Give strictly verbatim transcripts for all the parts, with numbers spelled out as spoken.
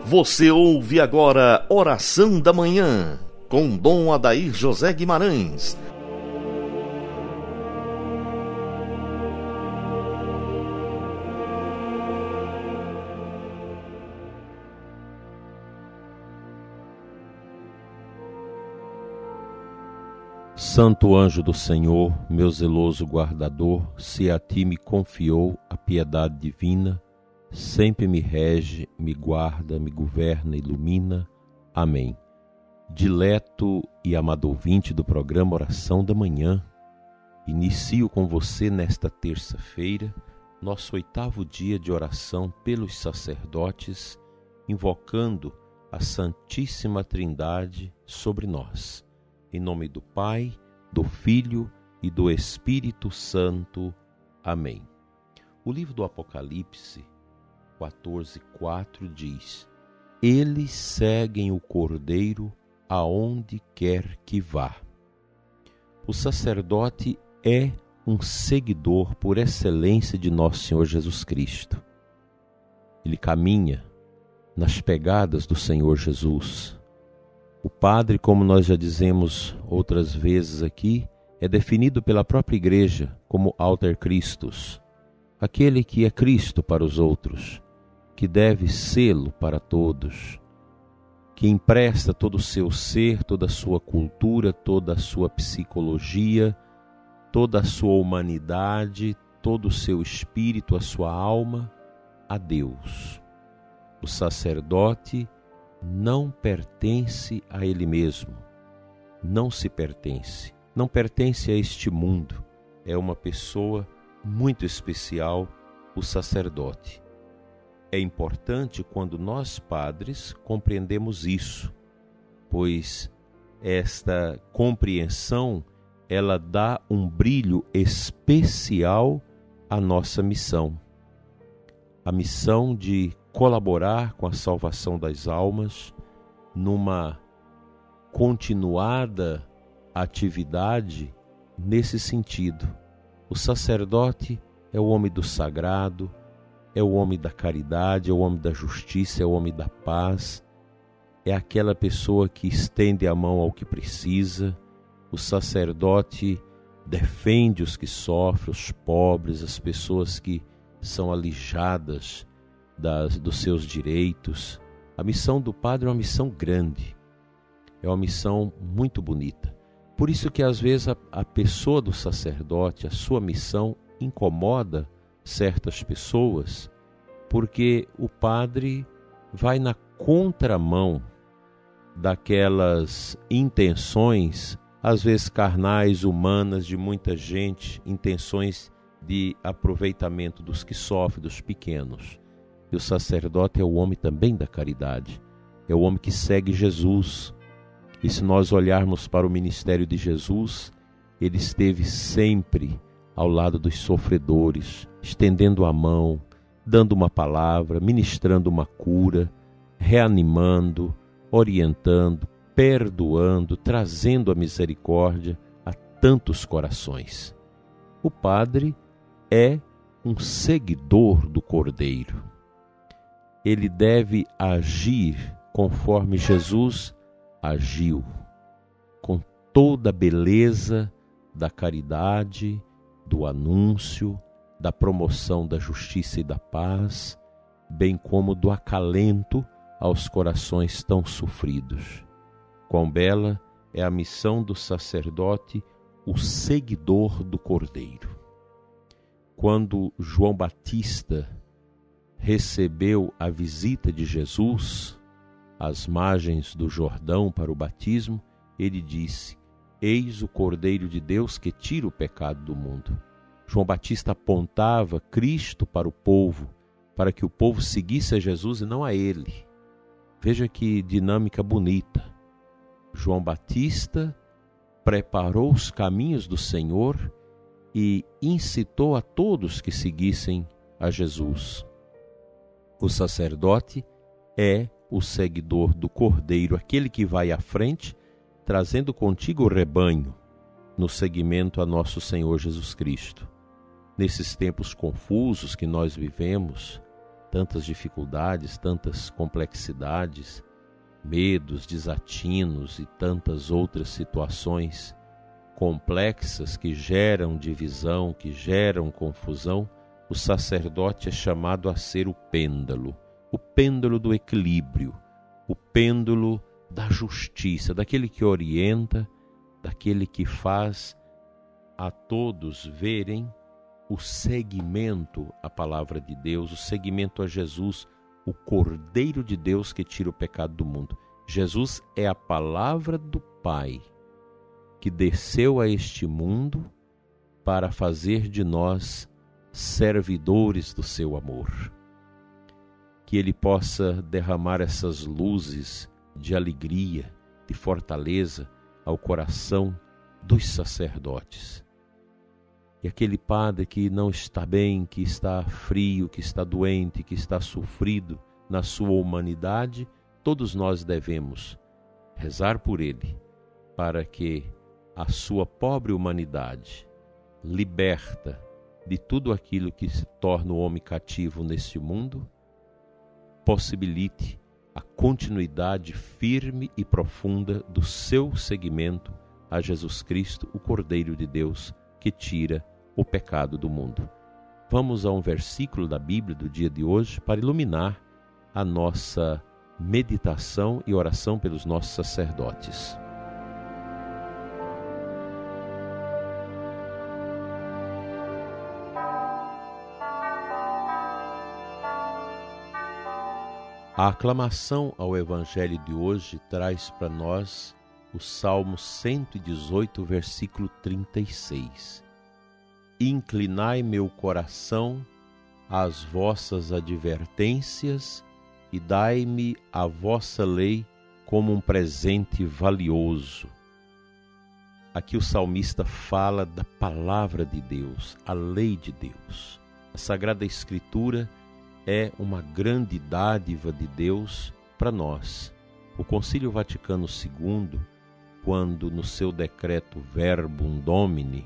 Você ouve agora Oração da Manhã, com Dom Adair José Guimarães. Santo anjo do Senhor, meu zeloso guardador, se a ti me confiou a piedade divina, sempre me rege, me guarda, me governa, ilumina. Amém. Dileto e amado ouvinte do programa Oração da Manhã, inicio com você nesta terça-feira, nosso oitavo dia de oração pelos sacerdotes, invocando a Santíssima Trindade sobre nós. Em nome do Pai, do Filho e do Espírito Santo. Amém. O livro do Apocalipse quatorze, quatro diz: Eles seguem o Cordeiro aonde quer que vá. O sacerdote é um seguidor por excelência de nosso Senhor Jesus Cristo. Ele caminha nas pegadas do Senhor Jesus. O padre, como nós já dizemos outras vezes aqui, é definido pela própria Igreja como Alter Christus, aquele que é Cristo para os outros, que deve sê-lo para todos, que empresta todo o seu ser, toda a sua cultura, toda a sua psicologia, toda a sua humanidade, todo o seu espírito, a sua alma, a Deus. O sacerdote não pertence a ele mesmo, não se pertence, não pertence a este mundo. É uma pessoa muito especial, o sacerdote. É importante quando nós, padres, compreendemos isso, pois esta compreensão, ela dá um brilho especial à nossa missão. A missão de colaborar com a salvação das almas numa continuada atividade nesse sentido. O sacerdote é o homem do sagrado, é o homem da caridade, é o homem da justiça, é o homem da paz, é aquela pessoa que estende a mão ao que precisa. O sacerdote defende os que sofrem, os pobres, as pessoas que são alijadas Das, dos seus direitos. A missão do padre é uma missão grande, é uma missão muito bonita. Por isso que às vezes a, a pessoa do sacerdote, a sua missão incomoda certas pessoas, porque o padre vai na contramão daquelas intenções, às vezes carnais, humanas, de muita gente, intenções de aproveitamento dos que sofrem, dos pequenos. E o sacerdote é o homem também da caridade, é o homem que segue Jesus. E se nós olharmos para o ministério de Jesus, ele esteve sempre ao lado dos sofredores, estendendo a mão, dando uma palavra, ministrando uma cura, reanimando, orientando, perdoando, trazendo a misericórdia a tantos corações. O padre é um seguidor do Cordeiro. Ele deve agir conforme Jesus agiu, com toda a beleza da caridade, do anúncio, da promoção da justiça e da paz, bem como do acalento aos corações tão sofridos. Quão bela é a missão do sacerdote, o seguidor do Cordeiro. Quando João Batista recebeu a visita de Jesus às margens do Jordão para o batismo, ele disse: Eis o Cordeiro de Deus que tira o pecado do mundo. João Batista apontava Cristo para o povo, para que o povo seguisse a Jesus e não a ele. Veja que dinâmica bonita. João Batista preparou os caminhos do Senhor e incitou a todos que seguissem a Jesus. O sacerdote é o seguidor do Cordeiro, aquele que vai à frente, trazendo contigo o rebanho, no seguimento a nosso Senhor Jesus Cristo. Nesses tempos confusos que nós vivemos, tantas dificuldades, tantas complexidades, medos, desatinos e tantas outras situações complexas que geram divisão, que geram confusão, o sacerdote é chamado a ser o pêndulo, o pêndulo do equilíbrio, o pêndulo da justiça, daquele que orienta, daquele que faz a todos verem o seguimento à palavra de Deus, o seguimento a Jesus, o Cordeiro de Deus que tira o pecado do mundo. Jesus é a palavra do Pai que desceu a este mundo para fazer de nós servidores do seu amor. Que Ele possa derramar essas luzes de alegria, de fortaleza ao coração dos sacerdotes. E aquele padre que não está bem, que está frio, que está doente, que está sofrido na sua humanidade, todos nós devemos rezar por ele, para que a sua pobre humanidade, liberta de tudo aquilo que se torna o homem cativo neste mundo, possibilite a continuidade firme e profunda do seu seguimento a Jesus Cristo, o Cordeiro de Deus, que tira o pecado do mundo. Vamos a um versículo da Bíblia do dia de hoje para iluminar a nossa meditação e oração pelos nossos sacerdotes. A aclamação ao Evangelho de hoje traz para nós o Salmo cento e dezoito, versículo trinta e seis. Inclinai meu coração às vossas advertências e dai-me a vossa lei como um presente valioso. Aqui o salmista fala da palavra de Deus, a lei de Deus. A Sagrada Escritura é uma grande dádiva de Deus para nós. O Concílio Vaticano segundo, quando no seu decreto Verbum Domini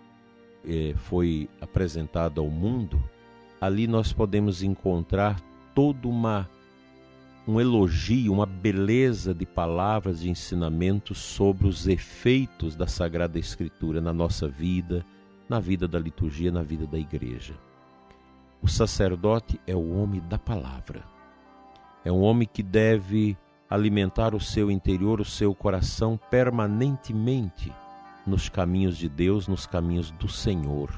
eh, foi apresentado ao mundo, ali nós podemos encontrar todo uma, um elogio, uma beleza de palavras de ensinamentos sobre os efeitos da Sagrada Escritura na nossa vida, na vida da liturgia, na vida da igreja. O sacerdote é o homem da palavra. É um homem que deve alimentar o seu interior, o seu coração permanentemente nos caminhos de Deus, nos caminhos do Senhor,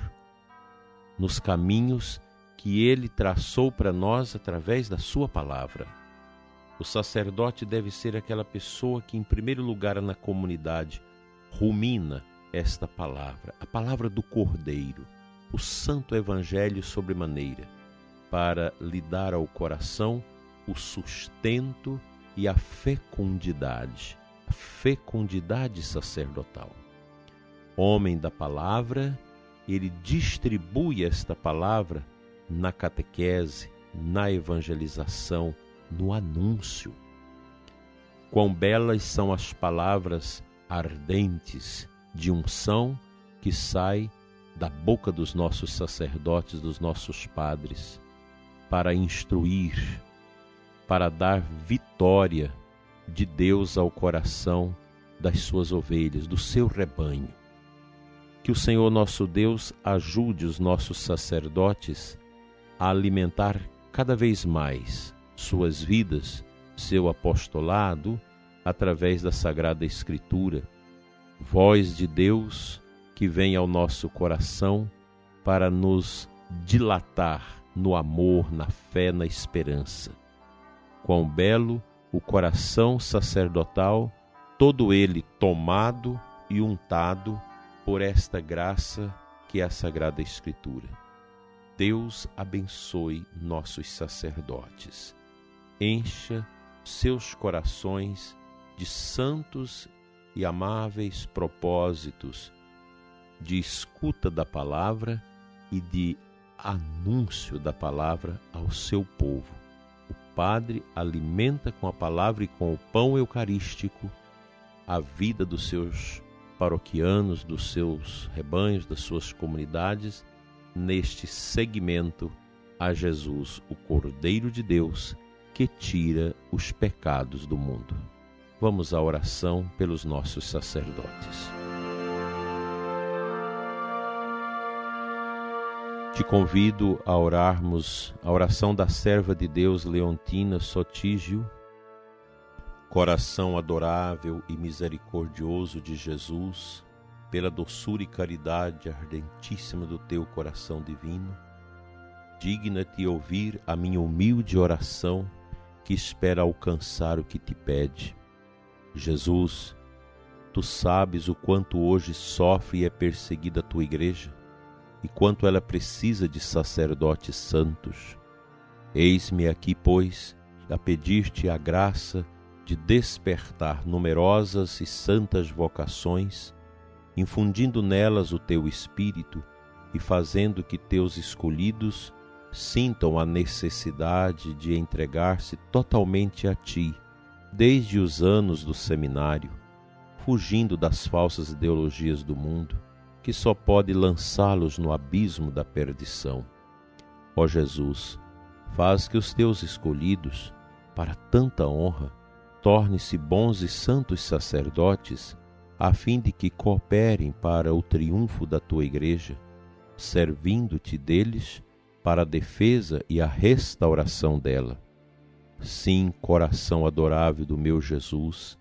nos caminhos que Ele traçou para nós através da sua palavra. O sacerdote deve ser aquela pessoa que, em primeiro lugar na comunidade, rumina esta palavra, a palavra do Cordeiro, o Santo Evangelho sobremaneira, para lhe dar ao coração o sustento e a fecundidade, a fecundidade sacerdotal. Homem da palavra, ele distribui esta palavra na catequese, na evangelização, no anúncio. Quão belas são as palavras ardentes de unção que sai da boca dos nossos sacerdotes, dos nossos padres, para instruir, para dar vitória de Deus ao coração das suas ovelhas, do seu rebanho. Que o Senhor nosso Deus ajude os nossos sacerdotes a alimentar cada vez mais suas vidas, seu apostolado, através da Sagrada Escritura, voz de Deus que vem ao nosso coração para nos dilatar no amor, na fé, na esperança. Quão belo o coração sacerdotal, todo ele tomado e untado por esta graça que é a Sagrada Escritura. Deus abençoe nossos sacerdotes. Encha seus corações de santos e amáveis propósitos, de escuta da palavra e de anúncio da palavra ao seu povo. O Padre alimenta com a palavra e com o pão eucarístico a vida dos seus paroquianos, dos seus rebanhos, das suas comunidades, neste segmento a Jesus, o Cordeiro de Deus, que tira os pecados do mundo. Vamos à oração pelos nossos sacerdotes. Te convido a orarmos a oração da serva de Deus Leontina Sotígio. Coração adorável e misericordioso de Jesus, pela doçura e caridade ardentíssima do teu coração divino, digna-te ouvir a minha humilde oração que espera alcançar o que te pede. Jesus, tu sabes o quanto hoje sofre e é perseguida a tua igreja, e quanto ela precisa de sacerdotes santos. Eis-me aqui, pois, a pedir-te a graça de despertar numerosas e santas vocações, infundindo nelas o teu Espírito e fazendo que teus escolhidos sintam a necessidade de entregar-se totalmente a ti, desde os anos do seminário, fugindo das falsas ideologias do mundo, que só pode lançá-los no abismo da perdição. Ó Jesus, faz que os teus escolhidos, para tanta honra, tornem-se bons e santos sacerdotes, a fim de que cooperem para o triunfo da tua igreja, servindo-te deles para a defesa e a restauração dela. Sim, coração adorável do meu Jesus,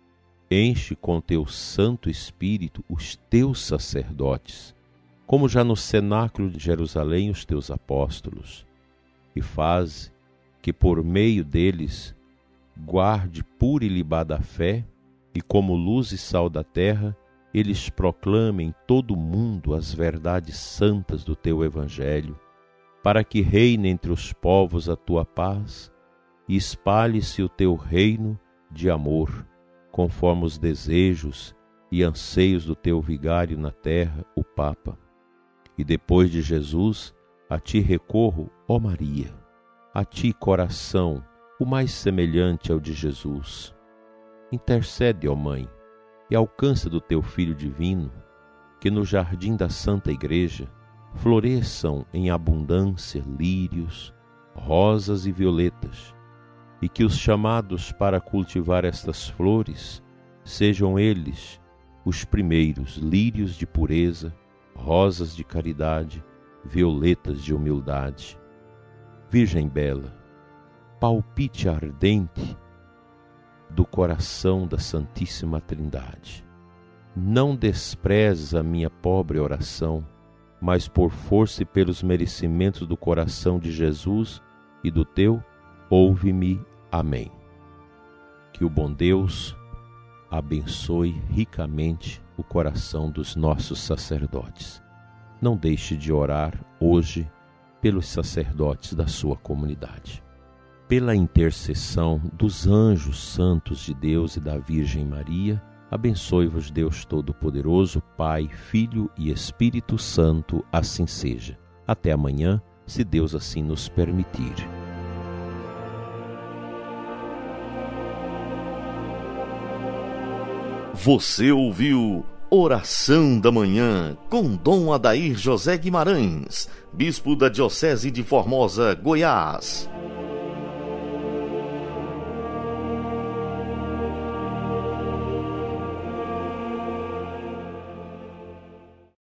enche com teu Santo Espírito os teus sacerdotes, como já no cenáculo de Jerusalém os teus apóstolos, e faze que por meio deles guarde pura e ilibada a fé, e como luz e sal da terra, eles proclamem em todo o mundo as verdades santas do teu Evangelho, para que reine entre os povos a tua paz e espalhe-se o teu reino de amor, conforme os desejos e anseios do teu vigário na terra, o Papa. E depois de Jesus, a ti recorro, ó Maria, a ti, coração, o mais semelhante ao de Jesus. Intercede, ó Mãe, e alcança do teu Filho divino, que no jardim da Santa Igreja floresçam em abundância lírios, rosas e violetas, e que os chamados para cultivar estas flores sejam eles os primeiros lírios de pureza, rosas de caridade, violetas de humildade. Virgem bela, palpite ardente do coração da Santíssima Trindade, não desprezes a minha pobre oração, mas por força e pelos merecimentos do coração de Jesus e do teu, ouve-me. Amém. Que o bom Deus abençoe ricamente o coração dos nossos sacerdotes. Não deixe de orar hoje pelos sacerdotes da sua comunidade. Pela intercessão dos anjos santos de Deus e da Virgem Maria, abençoe-vos Deus Todo-Poderoso, Pai, Filho e Espírito Santo, assim seja. Até amanhã, se Deus assim nos permitir. Você ouviu Oração da Manhã com Dom Adair José Guimarães, Bispo da Diocese de Formosa, Goiás.